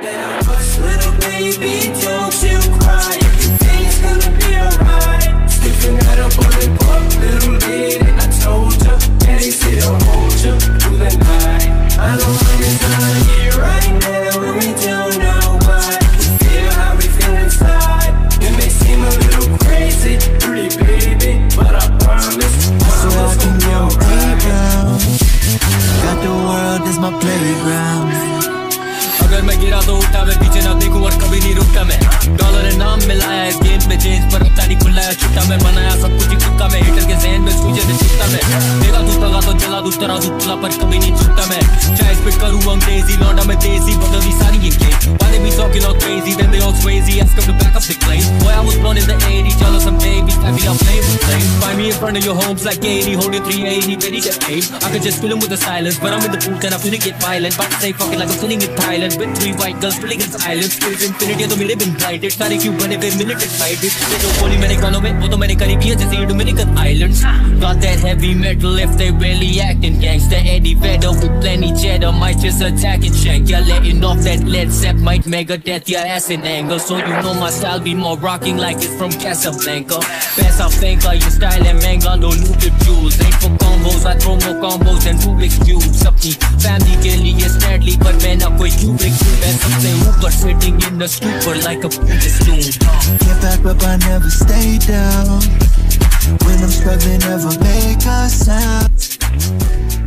Now hush, little baby, don't you cry. Everything's gonna be alright. Sniffing at a bullet pop, little lady. I told ya, daddy said I'll hold ya through the night. I know it's not here right now, and we don't know why. We feel how we feel inside. It may seem a little crazy, pretty baby, but I promise I can be alright. Got the world as my playground. अगर मैं गिरा तो उठा, मैं पीछे ना देखूं और कभी नहीं रुकता मैं। डॉलर है नाम मिलाया इस गेम में, चेंज पर अपना नहीं खुलाया छुट्टा मैं। बनाया सब कुछ ही खुद का मैं, हिटर के ज़हन में सूझे से छुट्टा मैं। देखा तू तगा तो चला तू तरह दूसरा पर कभी नहीं छुट्टा मैं। चाहे स्पिट करूं अंग्रेजी, लौंडा मैं देसी, बदली सारी ये game. Why they be talking all crazy, then they all crazy, ask them to back up the claim. Boy, I was born in the 80s, jealous some babies, I be out playing with flames. Find me in front of your homes like 80, holding 380, ready to aim. I could just fill 'em with the silence, but I'm in the booth and I'm feeling get violent. About to say fuck it like I'm sitting in Thailand with 3 white girls filling in silence. Skills infinity, तो मेरे been blinded. सारे क्यों बने फिर minute excited. ये जो बोली मैंने गानों में, वो तो मैंने करी भी है जैसे Dominican Islands. Got that heavy metal if they really acting gangster. Eddie Vedder with plenty cheddar, might just attack and check. You're letting off that lead set, might mega death your ass in anger. So you know my style be more rocking like it's from Casablanca. Best I think of your style and manga, no looted jewels. Ain't for combos, I throw more combos than Rubik's cubes. अपनी family के लिए Stanley, but मैं ना कोई Kubrick हूँ. मैं सबसे ऊपर sitting in the stupor like a Buddhist tomb. Get back up, I never stay down. When I'm struggling, never make a sound.